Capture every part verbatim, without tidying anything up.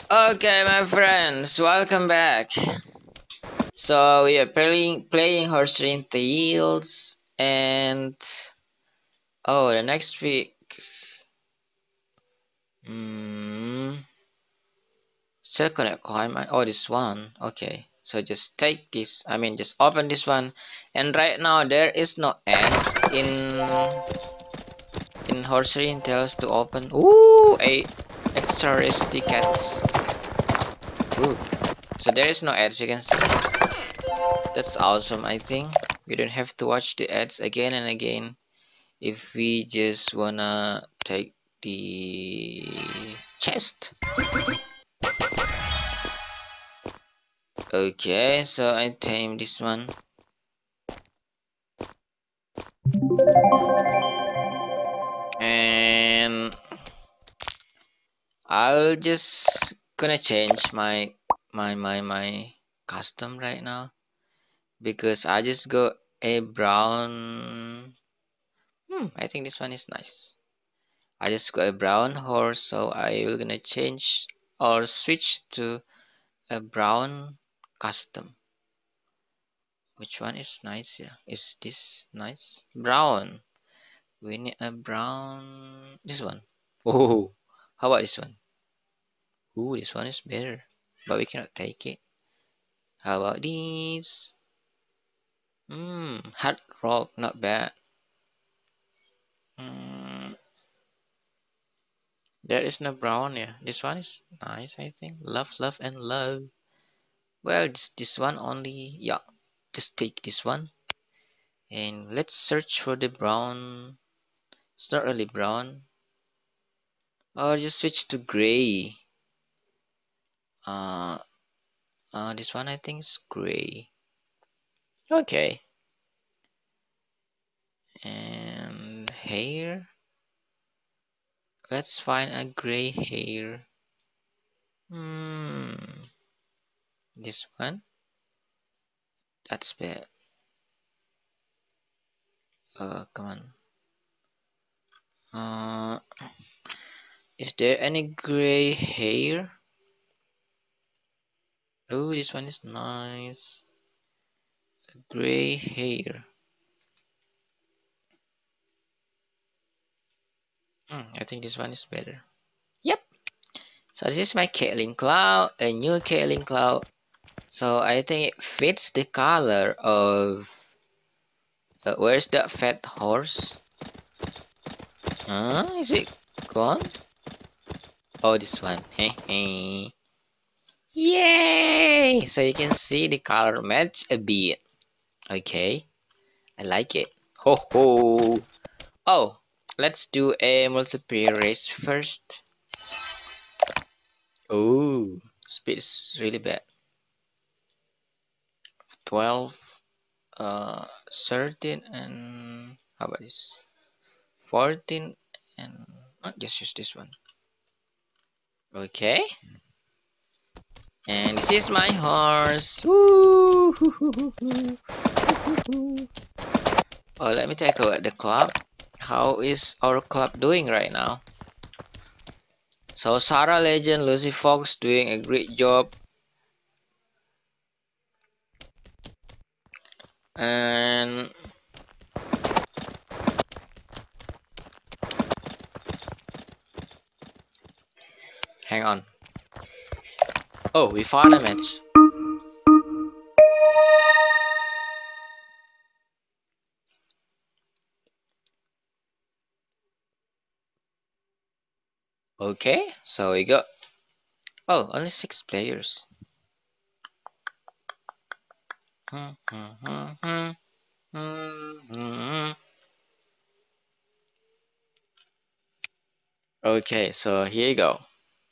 Okay, my friends, welcome back. So we are playing playing Horse Ring Tales, and oh, the next week. Hmm. Still cannot climb. Oh, this one. Okay. So just take this. I mean, just open this one. And right now there is no ads in in Horse Ring Tales to open. Ooh, a extra race tickets. Ooh. So there is no ads. You can see. That's awesome. I think we don't have to watch the ads again and again if we just wanna take the chest. Okay, so I tame this one. And I'll just gonna change my my my my custom right now because I just got a brown. Hmm, I think this one is nice. I just got a brown horse, so I will gonna change or switch to a brown custom. Which one is nice? Yeah, is this nice? Brown. We need a brown. This one. Oh, how about this one? Ooh, this one is better, but we cannot take it. How about this? Hmm, hard rock, not bad. Hmm, there is no brown. Yeah, this one is nice. I think love, love, and love. Well, this this one only. Yeah, just take this one, and let's search for the brown. It's not really brown. Or just switch to gray. Uh, uh, this one I think is gray. Okay. And hair. Let's find a gray hair. Hmm. This one. That's bad. Uh, come on. Uh, is there any gray hair? Oh, this one is nice. Gray hair. Hmm, I think this one is better. Yep. So this is my Caitlyn Cloud, a new Caitlyn Cloud. So I think it fits the color of. Uh, where's that fat horse? Huh? Is it gone? Oh, this one. Yay! So you can see the color match a bit. Okay, I like it. Ho ho! Oh, let's do a multiplayer race first. Oh, speed is really bad. twelve, uh, thirteen, and how about this? fourteen, and oh, just use this one. Okay. And this is my horse. Woo! Oh, let me take a look at the club. How is our club doing right now? So Sarah Legend, Lucy Fox doing a great job. And hang on. Oh, we found a match. Okay, so we got. Oh, only six players. Okay, so here you go.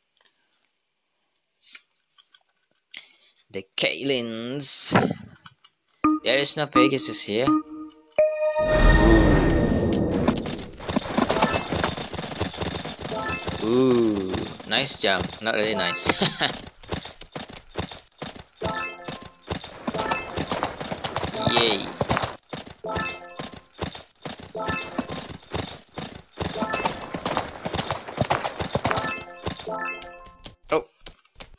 The Caitlyns. There is no Pegasus here. Ooh, nice jump. Not really nice. Yay. Oh,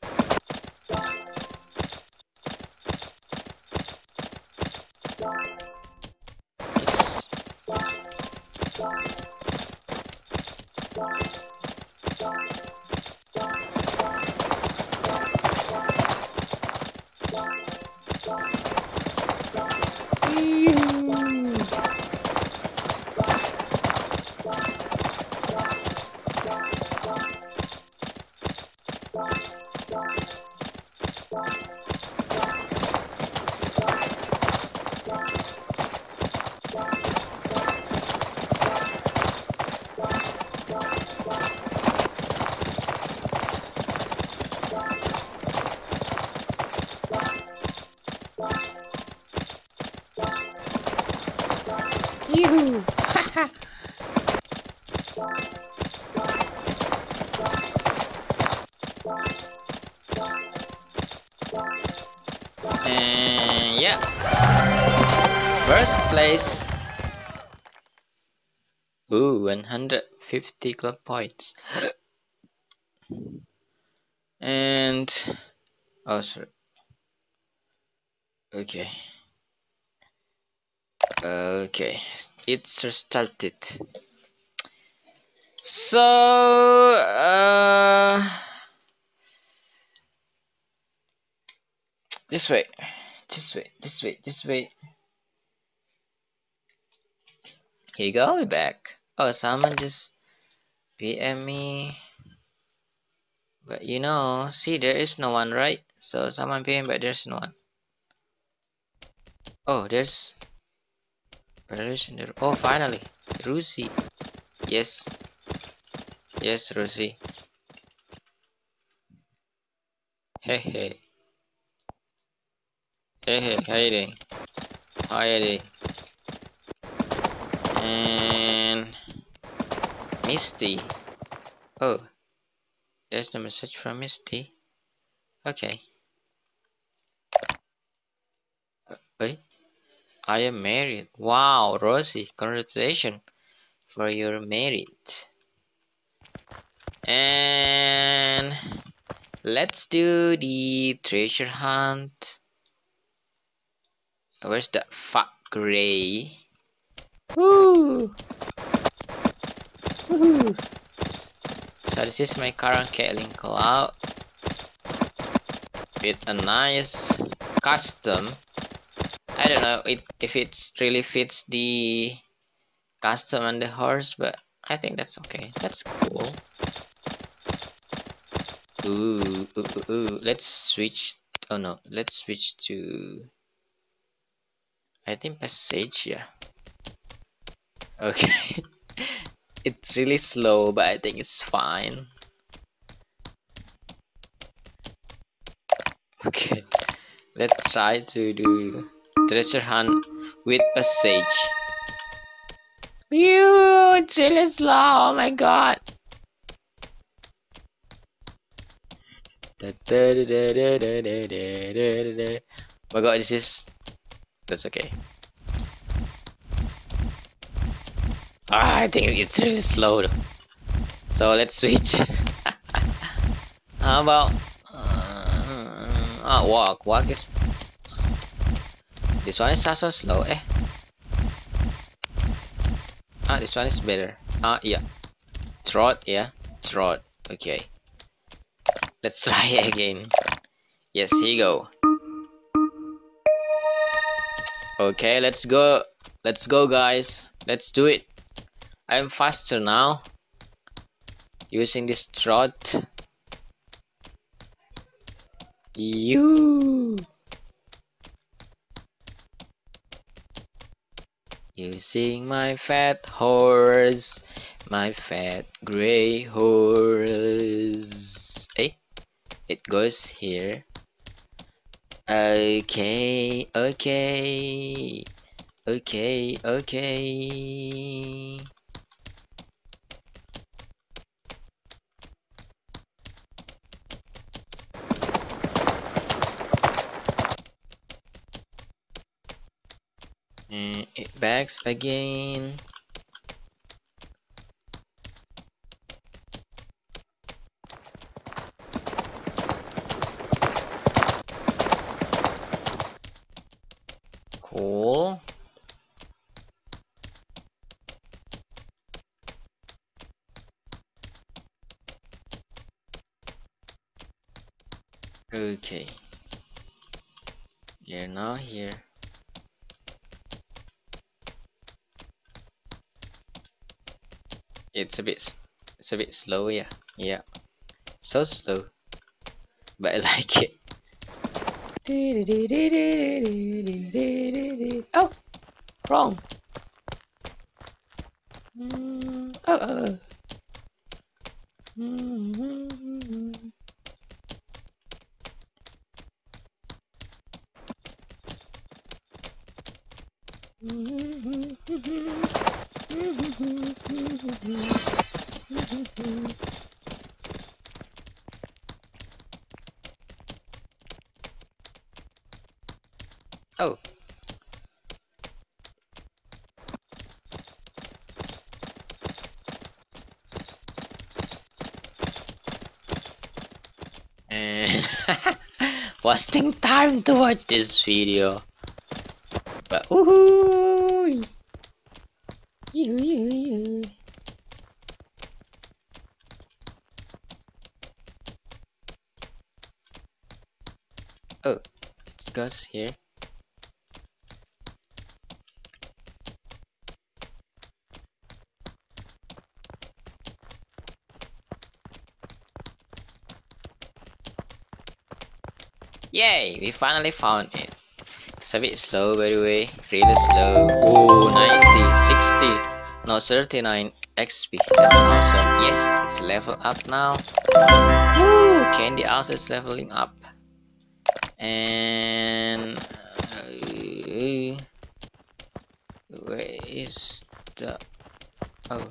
Yoo-hoo! And yeah, first place. Ooh, one hundred fifty club points. And oh, sorry. Okay. Okay, it's restarted. So, uh, this way, this way, this way, this way. Here you go, we're back. Oh, someone just P M me. But you know, see, there is no one, right? So someone P M, but there's no one. Oh, there's Belarus in there. Oh, finally, Rusi. Yes, yes, Rusi. Hey, hey, hey, hey, how you doing? How you doing? And Misty. Oh, there's the message from Misty. Okay. Wait, I am married. Wow, Rosie, congratulations for your marriage. And let's do the treasure hunt. Where's the fuck gray? Woo! Woohoo! So this is my current Caitlyn Cloud with a nice custom. I don't know it if it's really fits the custom and the horse, but I think that's okay. That's cool. Ooh, ooh, ooh, ooh. Let's switch. Oh no, let's switch to. I think Passage, yeah. Okay. It's really slow, but I think it's fine. Okay. Let's try to do treasure hunt with Passage. Ew, it's really slow. Oh my god. Oh my god, this is. That's okay. Ah, I think it's really slow though. So let's switch. How about uh, ah, walk? Walk is. This one is also slow, eh? Ah, this one is better. Ah, yeah. Trot, yeah. Trot. Okay. Let's try again. Yes, here you go. Okay, let's go. Let's go, guys. Let's do it. I'm faster now. Using this trot. You. Using my fat horse. My fat gray horse. Eh? It goes here. Okay, okay, okay, okay. And it backs again. Cool. Okay. You're now here. It's a bit, it's a bit slow, yeah. Yeah. So slow. but I like it. Oh, wrong. Mm, oh, oh. Mm, oh, and wasting time to watch this video. But woohoo! Yoo, yoo, yoo. Oh, it's Gus here. Yay! We finally found it. It's a bit slow, by the way. Really slow. Oh, ninety, sixty. No, thirty-nine X P. That's awesome. Yes, it's level up now. Woo! Candy also is leveling up. And uh, where is the? Oh,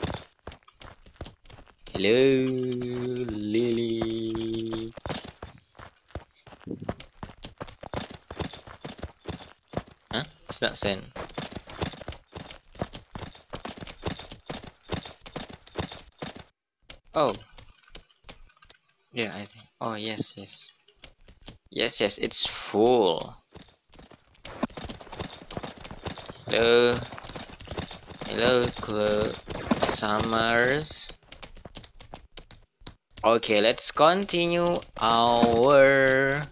hello, Lily. Huh? It's not sent. Oh, yeah. I think. Oh, yes, yes, yes, yes. It's full. Hello, hello, Chloe Summers. Okay, let's continue our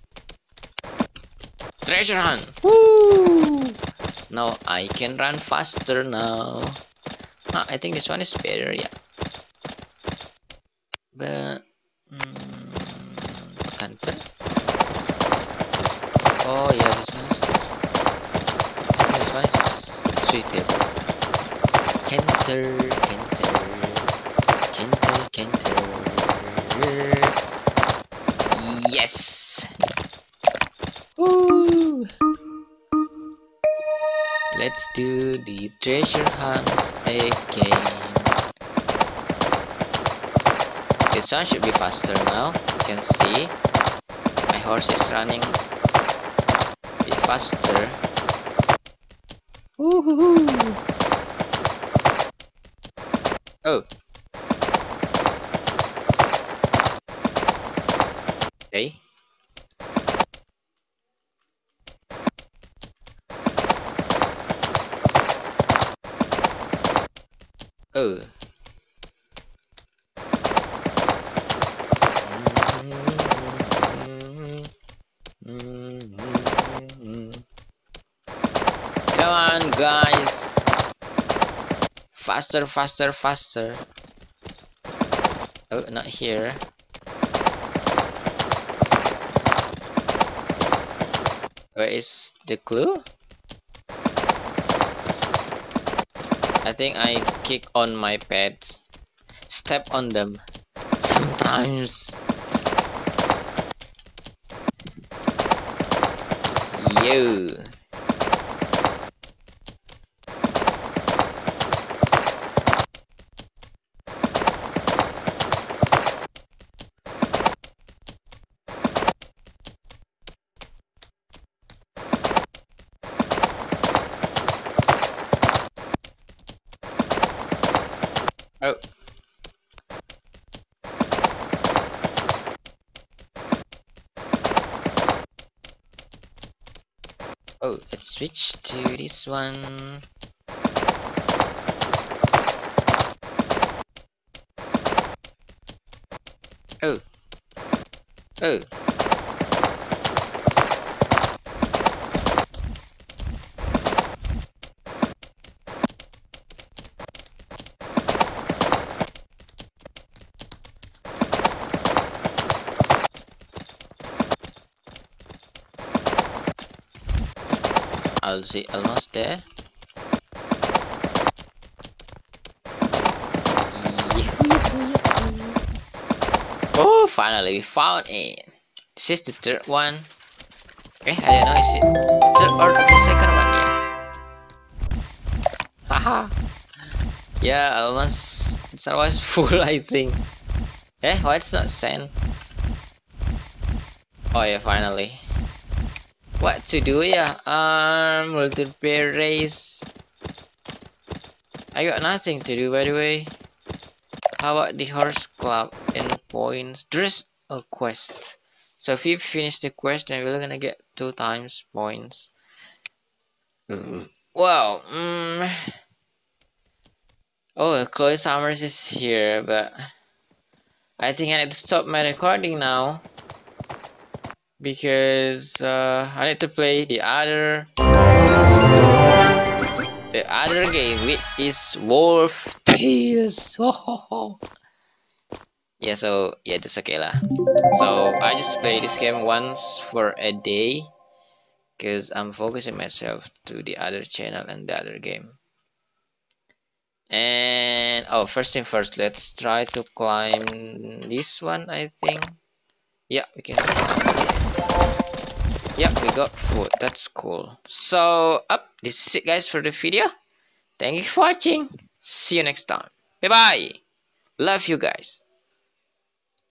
treasure hunt. Woo! Now I can run faster now. Ah, I think this one is better, yeah. But mm, Canter. Oh yeah, this one is. I think this one is suitable. Canter, Canter, Canter, Canter. Yes. Woo! Let's do the treasure hunt again. This one should be faster now. You can see my horse is running a bit faster. Woohoo! Oh. Okay. Oh. Come on, guys. Faster, faster, faster. Oh, not here. Where is the clue? I think I kick on my pets. Step on them. Sometimes. Yo. Oh. Oh, let's switch to this one. Oh. Oh. I'll see, almost there. Oh, finally we found it. This is the third one. Okay, I don't know, is it the third or the second one? Yeah. Haha. Yeah, almost. It's almost full, I think. Eh, why it's not sand? Oh yeah, finally. What to do? Yeah, um, multiplayer race. I got nothing to do, by the way. How about the horse club and points? There's a quest. So if you finish the quest, then we're gonna get two times points. Mm. Wow. Mm. Oh, Chloe Summers is here, but I think I need to stop my recording now because uh, I need to play the other the other game, which is Wolf Tales. Yeah, so yeah, that's okay lah. So I just play this game once for a day because I'm focusing myself to the other channel and the other game. And oh, first thing first, let's try to climb this one. I think. Yeah, we can climb this. Yep, we got food. That's cool. So up, this is it, guys, for the video. Thank you for watching. See you next time. Bye bye. Love you guys.